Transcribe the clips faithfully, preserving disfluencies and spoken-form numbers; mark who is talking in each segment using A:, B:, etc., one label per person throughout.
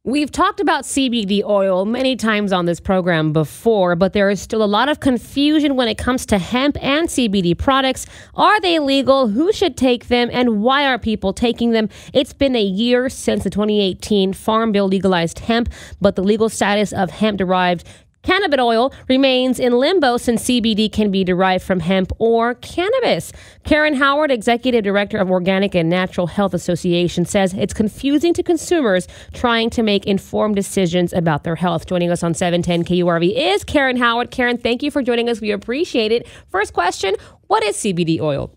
A: We've talked about C B D oil many times on this program before, but there is still a lot of confusion when it comes to hemp and C B D products. Are they legal? Who should take them? And why are people taking them? It's been a year since the twenty eighteen Farm Bill legalized hemp, but the legal status of hemp-derived cannabis oil remains in limbo since C B D can be derived from hemp or cannabis. Karen Howard, Executive Director of Organic and Natural Health Association, says it's confusing to consumers trying to make informed decisions about their health. Joining us on seven ten K U R V is Karen Howard. Karen, thank you for joining us. We appreciate it. First question, what is C B D oil?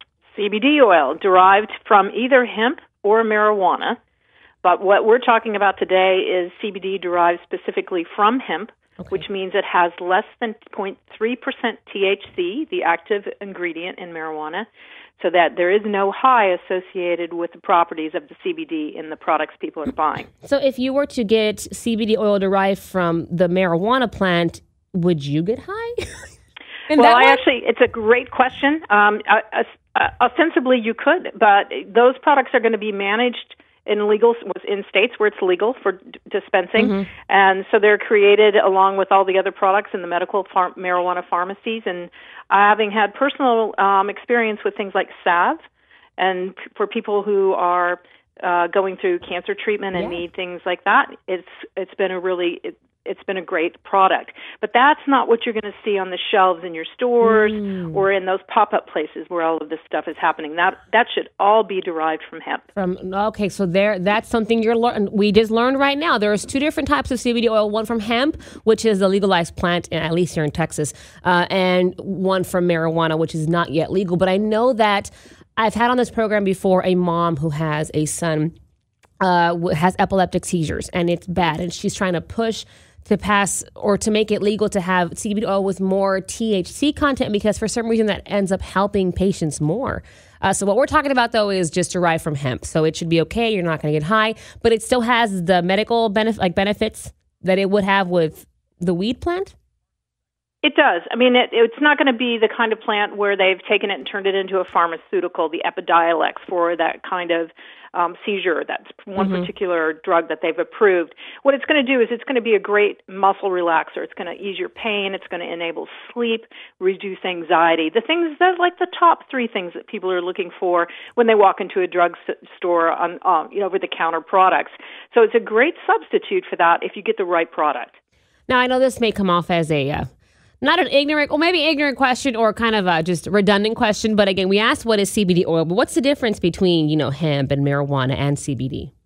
B: C B D oil, derived from either hemp or marijuana. But what we're talking about today is C B D derived specifically from hemp, okay, which means it has less than zero point three percent T H C, the active ingredient in marijuana, so that there is no high associated with the properties of the C B D in the products people are buying.
A: So if you were to get C B D oil derived from the marijuana plant, would you get high?
B: Well, I actually, it's a great question. Um, uh, uh, ostensibly, you could, but those products are going to be managed in legal in states where it's legal for d- dispensing, mm-hmm. and so they're created along with all the other products in the medical phar- marijuana pharmacies. And having had personal um, experience with things like salve, and p- for people who are uh, going through cancer treatment and yeah. need things like that, it's it's been a really it, it's been a great product. But that's not what you're going to see on the shelves in your stores mm. or in those pop-up places where all of this stuff is happening. That that should all be derived from hemp.
A: From okay, so there that's something you're learning. We just learned right now. There's two different types of C B D oil. One from hemp, which is a legalized plant, at least here in Texas, uh, and one from marijuana, which is not yet legal. But I know that I've had on this program before a mom who has a son uh, has epileptic seizures, and it's bad, and she's trying to push to pass or to make it legal to have C B D oil with more T H C content, because for some reason that ends up helping patients more. Uh, so what we're talking about, though, is just derived from hemp. So it should be okay. You're not going to get high, but it still has the medical benefit, like benefits that it would have with the weed plant.
B: It does. I mean, it, it's not going to be the kind of plant where they've taken it and turned it into a pharmaceutical, the Epidiolex, for that kind of um, seizure. That's one mm-hmm. particular drug that they've approved. What it's going to do is it's going to be a great muscle relaxer. It's going to ease your pain. It's going to enable sleep, reduce anxiety. The things that like the top three things that people are looking for when they walk into a drug store on um, you know, over-the-counter products. So it's a great substitute for that if you get the right product.
A: Now, I know this may come off as a uh, not an ignorant, or maybe ignorant question, or kind of a just redundant question. But again, we asked what is C B D oil, but what's the difference between, you know, hemp and marijuana and C B D?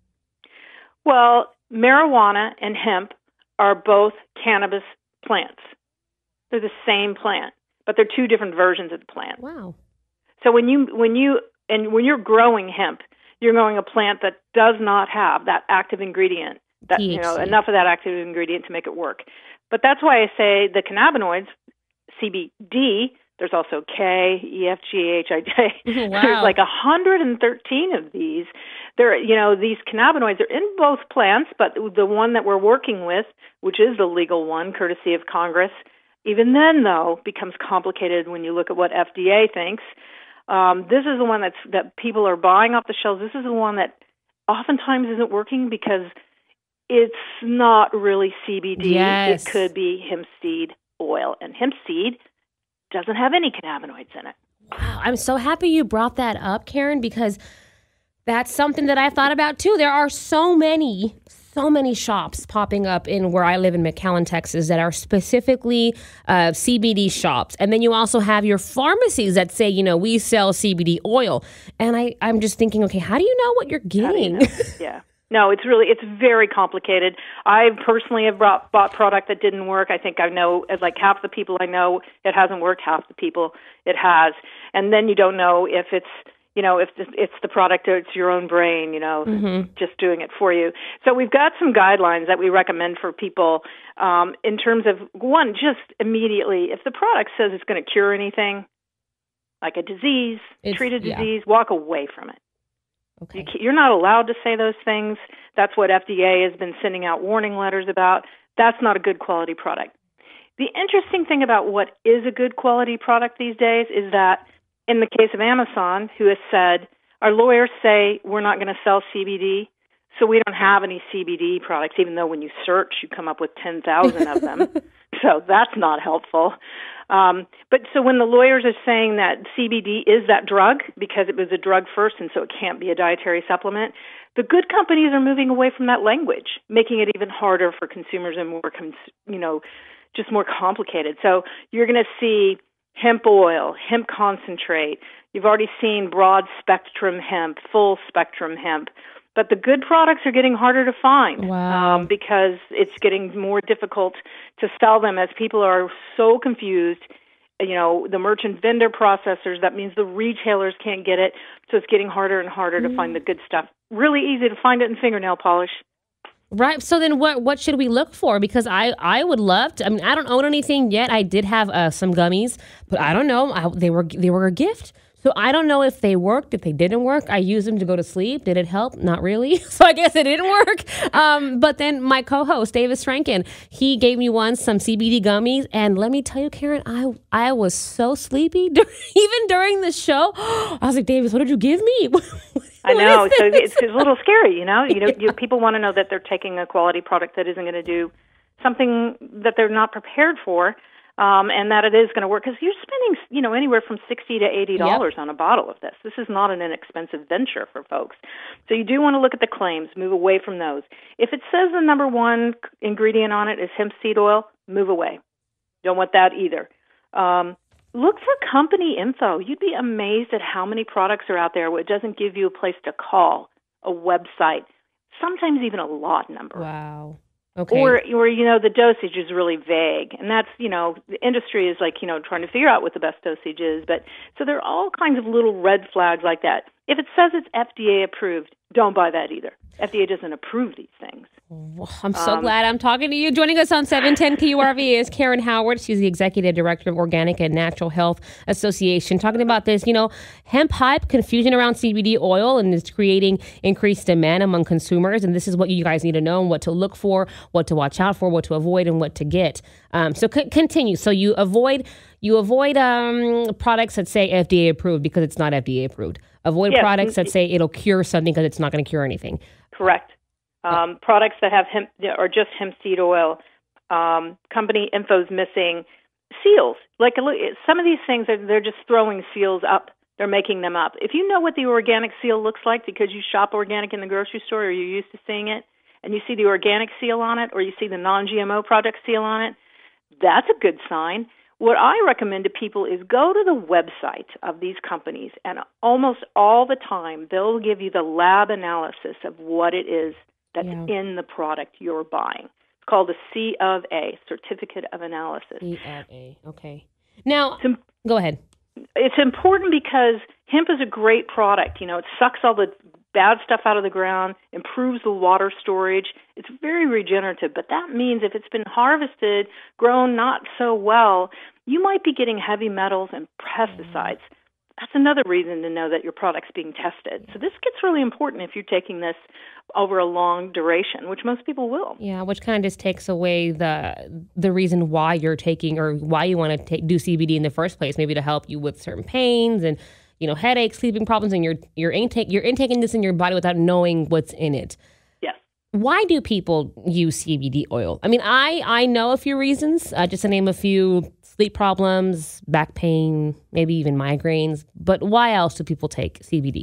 B: Well, marijuana and hemp are both cannabis plants. They're the same plant, but they're two different versions of the plant.
A: Wow.
B: So when you when you and when you're growing hemp, you're growing a plant that does not have that active ingredient, that T H C. You know, enough of that active ingredient to make it work. But that's why I say the cannabinoids, C B D, there's also K, E, F, G, H, I, J.
A: Wow.
B: There's like one hundred thirteen of these. There, you know, these cannabinoids are in both plants, but the one that we're working with, which is the legal one, courtesy of Congress, even then, though, becomes complicated when you look at what F D A thinks. Um, this is the one that's that people are buying off the shelves. This is the one that oftentimes isn't working because it's not really C B D.
A: Yes.
B: It could be hemp seed oil, and hemp seed doesn't have any cannabinoids in it.
A: Wow, I'm so happy you brought that up, Karen, because that's something that I've thought about too. There are so many, so many shops popping up in where I live in McAllen, Texas, that are specifically uh, C B D shops. And then you also have your pharmacies that say, you know, we sell C B D oil. And I, I'm just thinking, okay, how do you know what you're getting?
B: You know? Yeah. No, it's really, it's very complicated. I personally have brought, bought product that didn't work. I think I know, as like half the people I know, it hasn't worked, half the people it has. And then you don't know if it's, you know, if it's the product or it's your own brain, you know, mm-hmm. just doing it for you. So we've got some guidelines that we recommend for people um, in terms of, one, just immediately, if the product says it's going to cure anything, like a disease, it's, treat a disease, yeah. walk away from it.
A: Okay.
B: You're not allowed to say those things. That's what F D A has been sending out warning letters about. That's not a good quality product. The interesting thing about what is a good quality product these days is that in the case of Amazon, who has said, our lawyers say we're not going to sell C B D, So we don't have any C B D products, even though when you search, you come up with ten thousand of them. So that's not helpful. Um, but so when the lawyers are saying that C B D is that drug because it was a drug first and so it can't be a dietary supplement, the good companies are moving away from that language, making it even harder for consumers and more, cons- you know, just more complicated. So you're going to see hemp oil, hemp concentrate. You've already seen broad spectrum hemp, full spectrum hemp. But the good products are getting harder to find.
A: Wow.
B: um, because it's getting more difficult to sell them as people are so confused. You know, the merchant vendor processors, that means the retailers can't get it. So it's getting harder and harder
A: mm.
B: to find the good stuff. Really easy to find it in fingernail polish.
A: Right. So then what what should we look for? Because I, I would love to. I mean, I don't own anything yet. I did have uh, some gummies, but I don't know. I, they were they were a gift. So I don't know if they worked, if they didn't work. I used them to go to sleep. Did it help? Not really. So I guess it didn't work. Um, but then my co-host, Davis Franken, he gave me once some C B D gummies. And let me tell you, Karen, I I was so sleepy. Even during the show. I was like, Davis, what did you give me?
B: I know. So it's, it's a little scary, you know. You know, you, people want to know that they're taking a quality product that isn't going to do something that they're not prepared for. Um, and that it is going to work because you're spending, you know, anywhere from sixty to eighty dollars yep. on a bottle of this. This is not an inexpensive venture for folks. So you do want to look at the claims, move away from those. If it says the number one ingredient on it is hemp seed oil, move away. Don't want that either. Um, look for company info. You'd be amazed at how many products are out there where it doesn't give you a place to call, a website, sometimes even a lot number.
A: Wow. Okay.
B: Or, or, you know, the dosage is really vague. And that's, you know, the industry is like, you know, trying to figure out what the best dosage is. But so there are all kinds of little red flags like that. If it says it's F D A approved, don't buy that either. F D A doesn't approve these things.
A: I'm so
B: um,
A: glad I'm talking to you. Joining us on seven ten K U R V is Karen Howard. She's the Executive Director of Organic and Natural Health Association. Talking about this, you know, hemp hype, confusion around C B D oil, and it's creating increased demand among consumers. And this is what you guys need to know and what to look for, what to watch out for, what to avoid, and what to get. Um, so c- continue. So you avoid you avoid um, products that say F D A approved because it's not F D A approved. Avoid
B: yes.
A: products that say it'll cure something because it's not going to cure anything.
B: Correct. Um, products that have hemp or just hemp seed oil, um, company info's missing, seals. Like some of these things, are, they're just throwing seals up. They're making them up. If you know what the organic seal looks like because you shop organic in the grocery store or you're used to seeing it, and you see the organic seal on it or you see the non G M O product seal on it, that's a good sign. What I recommend to people is go to the website of these companies, and almost all the time they'll give you the lab analysis of what it is that's yeah. in the product you're buying. It's called a C of A, Certificate of Analysis.
A: C of A, okay. Now,
B: it's,
A: go ahead.
B: It's important because hemp is a great product. You know, it sucks all the bad stuff out of the ground, improves the water storage. It's very regenerative, but that means if it's been harvested, grown not so well, you might be getting heavy metals and pesticides. Mm. That's another reason to know that your product's being tested. So this gets really important if you're taking this over a long duration, which most people will.
A: Yeah, which kind of just takes away the the reason why you're taking or why you want to take, do C B D in the first place, maybe to help you with certain pains and, you know, headaches, sleeping problems, and you're you're intake you're intaking this in your body without knowing what's in it.
B: Yes.
A: Why do people use C B D oil? I mean, I I know a few reasons. Uh, just to name a few: sleep problems, back pain, maybe even migraines. But why else do people take C B D?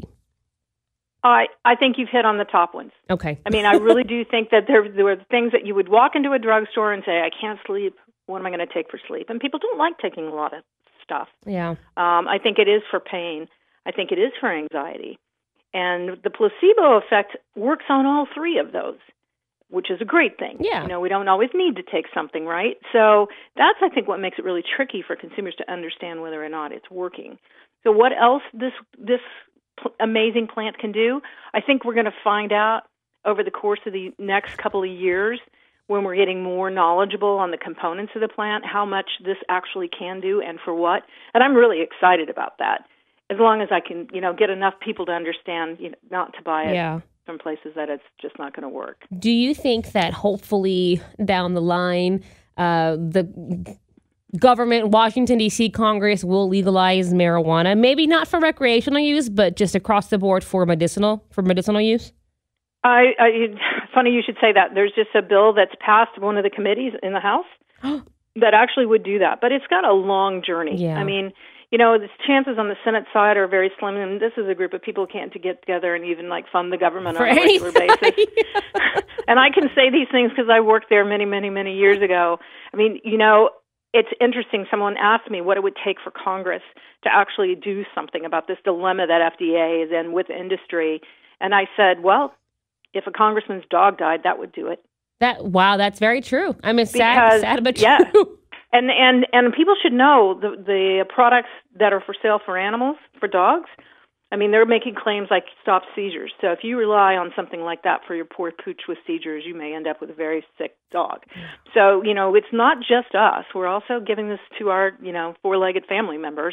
B: I I think you've hit on the top ones.
A: Okay.
B: I mean, I really do think that there there are things that you would walk into a drugstore and say, I can't sleep. What am I going to take for sleep? And people don't like taking a lot of stuff.
A: Yeah.
B: Um, I think it is for pain. I think it is for anxiety. And the placebo effect works on all three of those, which is a great thing.
A: Yeah.
B: You know, we don't always need to take something, right? So that's, I think, what makes it really tricky for consumers to understand whether or not it's working. So what else this this pl- amazing plant can do, I think we're going to find out over the course of the next couple of years when we're getting more knowledgeable on the components of the plant, how much this actually can do and for what. And I'm really excited about that, as long as I can, you know, get enough people to understand, you know, not to buy it
A: yeah.
B: from places that it's just not going to work.
A: Do you think that hopefully down the line, uh, the government, Washington, D C, Congress will legalize marijuana? Maybe not for recreational use, but just across the board for medicinal, for medicinal use?
B: I, I, it's funny you should say that. There's just a bill that's passed one of the committees in the House that actually would do that. But it's got a long journey.
A: Yeah.
B: I mean, you know, the chances on the Senate side are very slim. And this is a group of people who can't to get together and even, like, fund the government
A: For
B: on a regular basis.
A: yeah.
B: And I can say these things because I worked there many, many, many years ago. I mean, you know, it's interesting. Someone asked me what it would take for Congress to actually do something about this dilemma that F D A is in with industry. And I said, well, if a congressman's dog died, that would do it.
A: That wow, that's very true. I mean, sad,
B: Because,
A: sad but
B: yeah.
A: true.
B: And and and people should know the the products that are for sale for animals, for dogs. I mean, they're making claims like stop seizures. So if you rely on something like that for your poor pooch with seizures, you may end up with a very sick dog. So, you know, it's not just us. We're also giving this to our, you know, four-legged family members.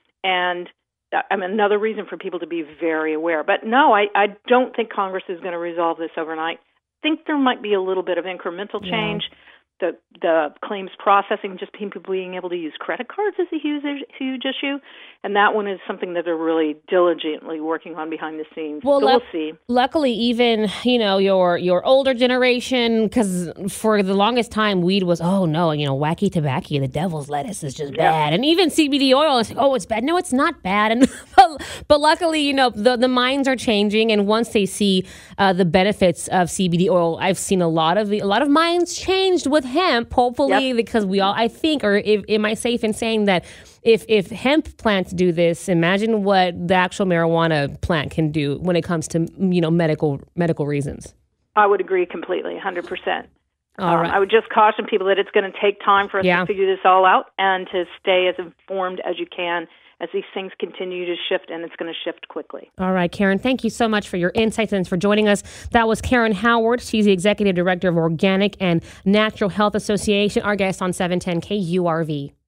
B: And I mean, another reason for people to be very aware. But no, I, I don't think Congress is going to resolve this overnight. I think there might be a little bit of incremental change. Yeah. The the claims processing, just people being able to use credit cards is a huge, huge issue. And that one is something that they're really diligently working on behind the scenes.
A: Well,
B: so
A: lu-
B: we'll see.
A: Luckily, even, you know, your your older generation, because for the longest time, weed was, oh, no, you know, wacky tobacco, the devil's lettuce is just
B: yeah.
A: bad. And even C B D oil is, oh, it's bad. No, it's not bad. And but, but luckily, you know, the, the minds are changing. And once they see uh, the benefits of C B D oil, I've seen a lot of the, a lot of minds changed with hemp, hopefully, yep. because we all, I think, or if, am I safe in saying that if if hemp plants do this, imagine what the actual marijuana plant can do when it comes to, you know, medical medical reasons.
B: I would agree completely, one hundred percent.
A: All
B: um,
A: right.
B: I would just caution people that it's going to take time for us
A: yeah.
B: to figure this all out and to stay as informed as you can as these things continue to shift, and it's going to shift quickly.
A: All right, Karen, thank you so much for your insights and for joining us. That was Karen Howard. She's the Executive Director of Organic and Natural Health Association, our guest on seven ten K U R V.